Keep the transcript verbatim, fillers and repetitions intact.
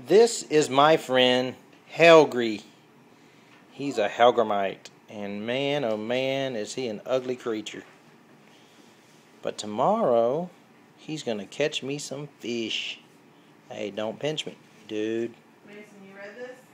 This is my friend Hellgrammite. He's a Hellgrammite, and man, oh man, is he an ugly creature. But tomorrow, he's gonna catch me some fish. Hey, don't pinch me, dude. Mason, you read this?